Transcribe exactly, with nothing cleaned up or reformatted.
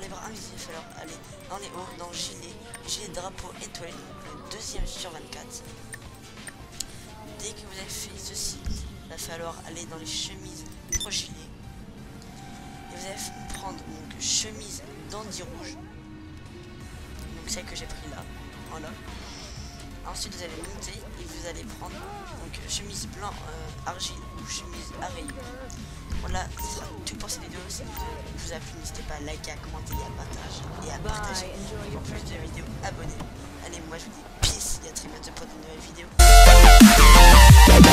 les bras invisibles, il va falloir aller dans les hauts, dans le gilet, gilet drapeau étoilé, le deuxième sur vingt-quatre. Dès que vous avez fait ceci, il va falloir aller dans les chemises pro gilet. Et vous allez prendre donc chemise dandy rouge. Donc celle que j'ai pris là. Voilà. Ensuite vous allez monter et vous allez prendre donc chemise blanc euh, argile ou chemise à rayures. Voilà, ce sera tout pour cette vidéo. Si cette vidéo vous a plu, n'hésitez pas à liker, à commenter et à partager. Et à partager. Et pour plus de vidéos, abonnez-vous. Allez, moi je vous dis peace et à très bientôt pour de nouvelles vidéos.